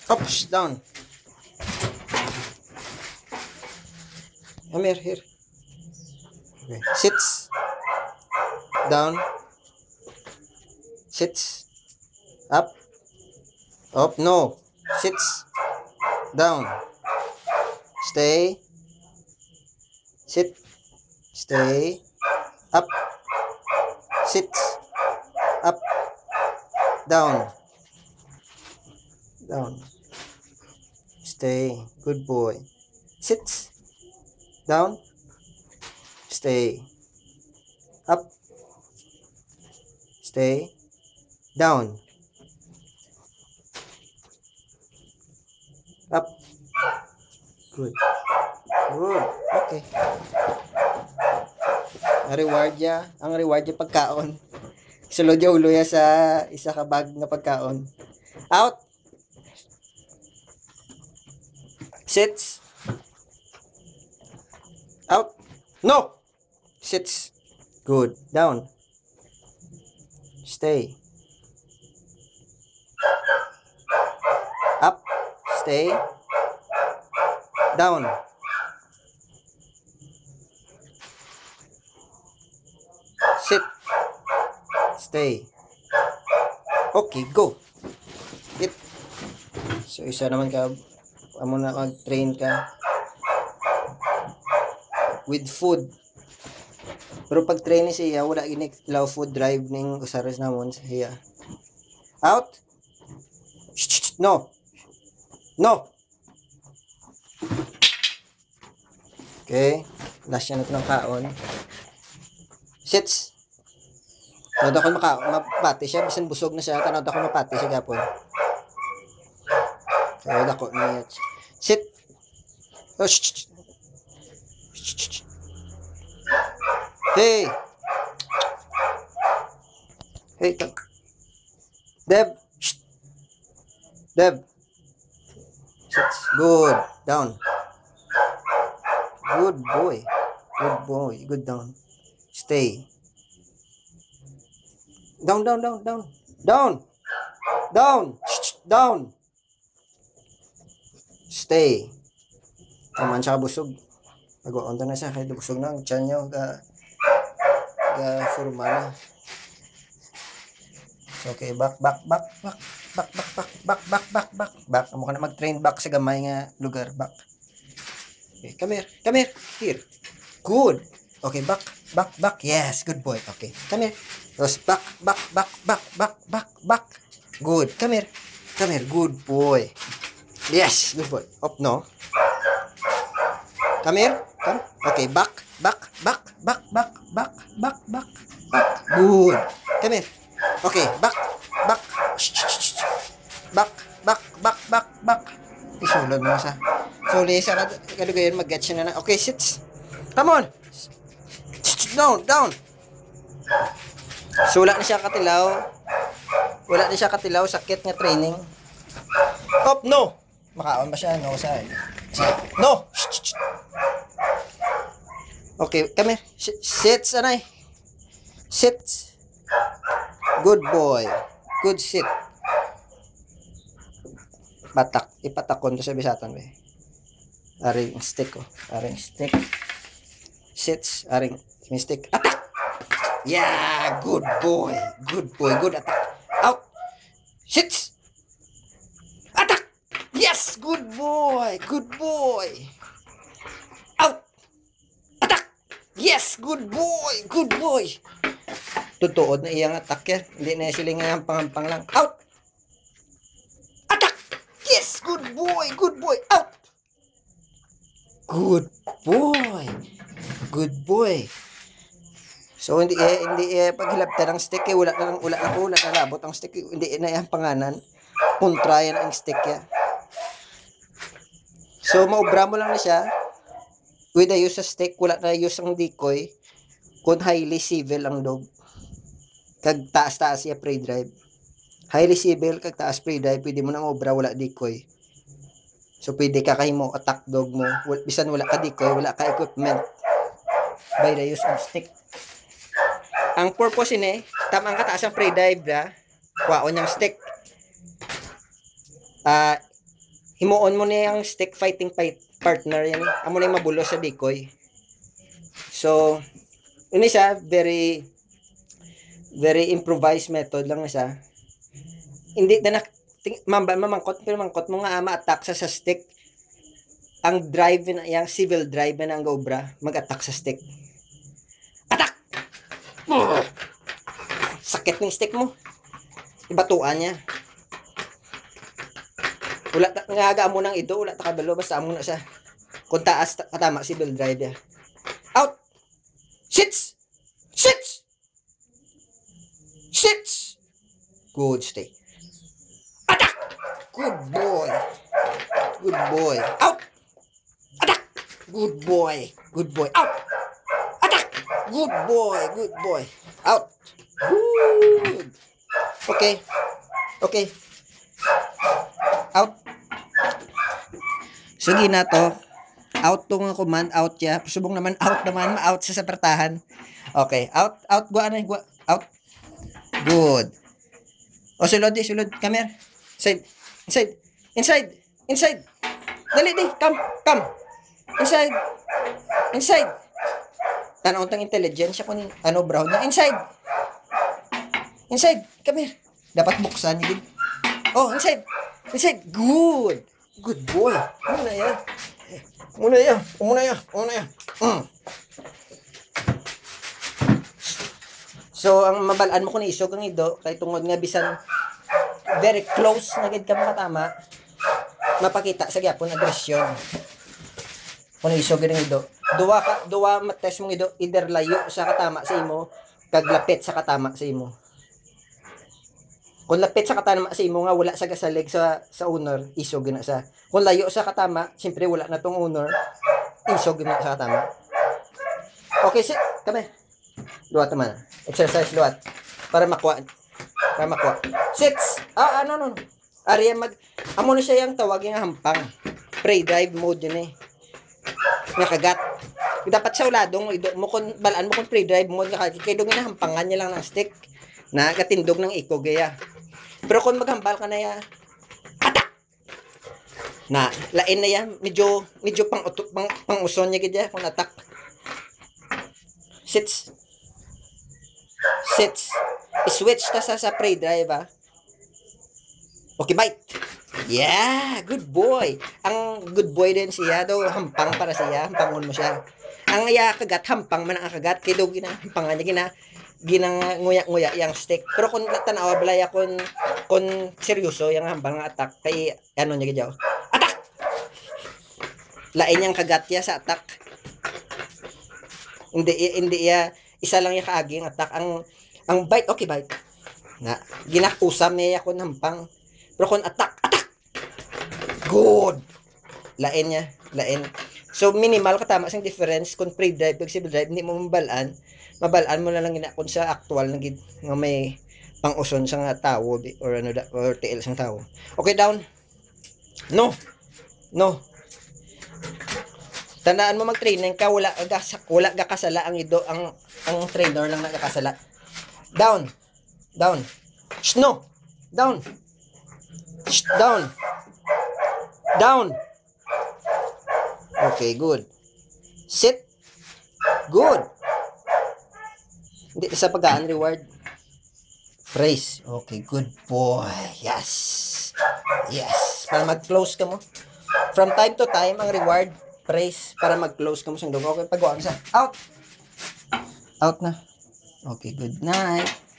Oops, down. Come here. Okay. Sits. Down. Sits. Up. Up. No. Sits. Down. Stay. Sit. Stay. Up. Sit. Up. Down. Down. Stay. Good boy. Sit. Down. Stay. Up. Stay. Down. Up. Good. Good. Okay. Ang reward niya pagkaon. Sulod yung ulo ya sa isa ka bag na pagkaon. Out. Sits. Out. No. Sits. Good. Down. Stay. Up. Stay. Down. Sit. Stay. Okay, go. Hit. So, isa naman ka, amo na mag-train ka with food. Pero pag train siya, wala giniklaw food drive ning usares namon siya. Out. No. No. Okay. Last yan ito ng kaon. Sits. Tanod ako mapati siya. Bisan busog na siya. Tanod ako mapati siya gapon. Tanod ako niya. Sit. Oh, hey. Hey. Deb. Deb. Sits. Good. Down. Good boy. Good boy. Good down. Stay. Down. Down. Down. Stay. Taman siya busog. Pag-on na siya. Kaya busog na. Ang tiyan niya. Forma na. Okay. Back. Amo ka na mag-train back sa gamay nga lugar. Back. Okay. Come here. Here. Good. Okay. Back. Yes. Good boy. Okay. Come here. Tapos back. Good. Come here. Good boy. Yes. Good boy. Up, no? Come here. Come. Okay. Back. Good. Come here. Okay. Back. Isulod mo sa. So, lisa na. Kalugayan mag-get siya na. Okay. Sits. Come on. Down. So, wala na siya katilaw. Sakit nga training. Up, no. Makaon ba siya? No, side. No. Okay, come here. Sits, anay. Sits. Good boy. Good sit. Batak. Ipatakon to sa bisatan, be. Aring stick, oh. Aring stick. Sits. Aring stick. Attack! Yeah, good boy. Good attack. Out. Sits. Attack. Yes, good boy. Out. Attack. Yes, good boy. Tutuod na iyang attack yan. Hindi na sila nga pang lang. Out. Attack. Yes, good boy. Out. Good boy. So hindi paghilaptan ng stick wala na labot ang stick hindi na yang panganan. Kontra yan ang stick ya. So maobra mo lang na siya with the use of stick, wala na use ang decoy. Kung highly civil ang dog. Kag taas siya prey drive. Highly civil kag taas prey drive, pwede mo nang obra wala decoy. So pwede ka kahimo attack dog mo bisan wala ka decoy, wala ka equipment by the use of stick. Ang purpose ini, tamang kataas ang prey dive na, kwaon yung stick. himuon mo na yung stick fighting partner yan. Amo na yung mabulo sa decoy. So, yun siya, very improvised method lang na siya. Hindi na mamangkot mo nga ma-attack sa stick. Ang drive na, yung civil drive na ang Cobra, mag-attack sa stick. Attack! Sakit ng stick mo. Ibatuan niya. Wala nga mo nang ido, wala ta kabalo, basta amo na siya. Kung taas katama civil drive ya. Out! Shits! Shits! Shits! Good stay. Attack! Good boy. Good boy. Out! Attack! Good boy. Good boy. Out! Attack! Good boy. Good boy. Out! Good. Okay. Okay. Out. Sige na to. Out to nga command. Out ya. Subong naman out naman. Ma-out sa pertahan. Okay. Out. Out. Gua na. Gua. Out. Good. O sulod. Sulod. Come here. Inside. Inside. Inside. Inside. Dali di. Come. Come. Inside. Inside. Tanaw tang intelligence ko ni brown na. Inside. Inside. Come here. Dapat buksan yun. Oh, inside. Inside. Good. Good boy. Muna yan. Muna yan. Muna yan. Muna yan. So, ang mabalaan mo kung isog ang ido, kay tungod nga bisan very close na gid ka makatama, mapakita sa gyapon agresyon. Kung isog ang ido. Duwa matest mong ido, either layo sa katama sa imo, kag lapit sa katama sa imo. Kung lapit sa katama sa imo nga wala sa gasalig sa owner, isog na sa. Kung layo sa katama, siyempre wala na tong owner, isog na sa katama. Okay, sit. Kami. Luwat naman. Exercise luwat. Para makuha. Para makuha. Sits. No. Ariya amo na siya yung tawag yung hampang. Pre-drive mode yun eh. Nga kagat. Dapat sa uladong mo kung balaan mo kung pre-drive mode nga kay dugin na hampangan niya lang ng stick na katindog ng iko gaya. Pero kung maghambal ka na ya, atak! Na, lain na yan. Medyo pang uson niya gid kung atak. Sits. Sits. I-switch ta sa pre-drive ha. Okay, bite. Yeah, good boy. Ang good boy din siya daw, hampang para siya, hampangon mo siya. Ang kagat hampang man ang kagat kay daw hampangan niya ginang nguya-nguya yang stick. Pero kung tanaw balaya kung seryoso yang hampang nga attack kay ano niya gidyaw. Attack. Lain yang kagat ya sa attack. Hindi ya isa lang yung kaaging attack ang bite. Okay, bite na ginakusam niya kun hampang. Pero kung attack good, lain niya, lain. So minimal katama sang difference kung pre-drive kag civil drive, hindi mo mabalaan mo na lang ina kun sa actual nga may pang-uson sa nga tawo or ano or TL sang tawo. Okay, down. No. Tandaan mo mag-training ka, wala ga kasala ang ido, ang trainer lang nagkasala. Down. Shh, no. Down. Shh, down. Okay, good. Sit. Good. Hindi sa pagkaan reward. Praise. Okay, good boy. Yes. Para mag-close ka mo. From time to time, ang reward, praise, para mag-close ka mo sa dog. Okay, pag-uwag sa. Out na. Okay, good night.